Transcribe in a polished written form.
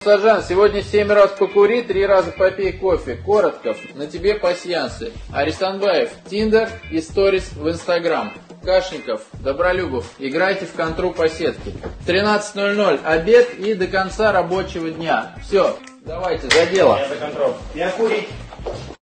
Сержант, сегодня 7 раз покури, 3 раза попей кофе. Коротков, на тебе пасьянсы. Арестантбаев, Тиндер и сторис в Инстаграм. Кашников, Добролюбов, играйте в контру по сетке. В 13:00 обед и до конца рабочего дня. Все, давайте, за дело. Я за контроль. Я курить.